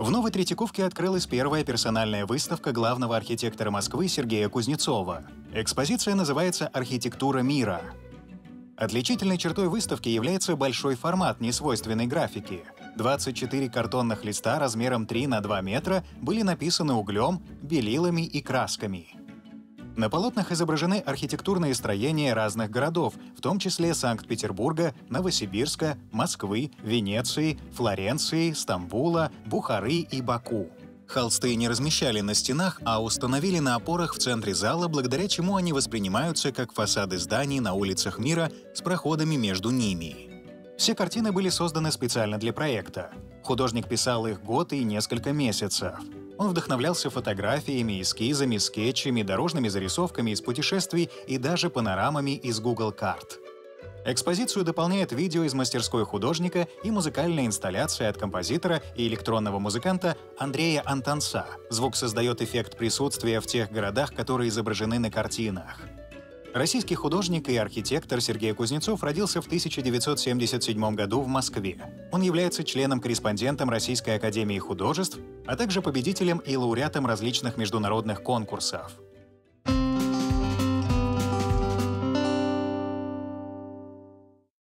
В Новой Третьяковке открылась первая персональная выставка главного архитектора Москвы Сергея Кузнецова. Экспозиция называется «Архитектура мира». Отличительной чертой выставки является большой формат несвойственной графики. 24 картонных листа размером 3 на 2 метра были написаны углем, белилами и красками. На полотнах изображены архитектурные строения разных городов, в том числе Санкт-Петербурга, Новосибирска, Москвы, Венеции, Флоренции, Стамбула, Бухары и Баку. Холсты не размещали на стенах, а установили на опорах в центре зала, благодаря чему они воспринимаются как фасады зданий на улицах мира с проходами между ними. Все картины были созданы специально для проекта. Художник писал их год и несколько месяцев. Он вдохновлялся фотографиями, эскизами, скетчами, дорожными зарисовками из путешествий и даже панорамами из Google карт. Экспозицию дополняет видео из мастерской художника и музыкальная инсталляция от композитора и электронного музыканта Андрея Антонца. Звук создает эффект присутствия в тех городах, которые изображены на картинах. Российский художник и архитектор Сергей Кузнецов родился в 1977 году в Москве. Он является членом-корреспондентом Российской академии художеств, а также победителем и лауреатом различных международных конкурсов.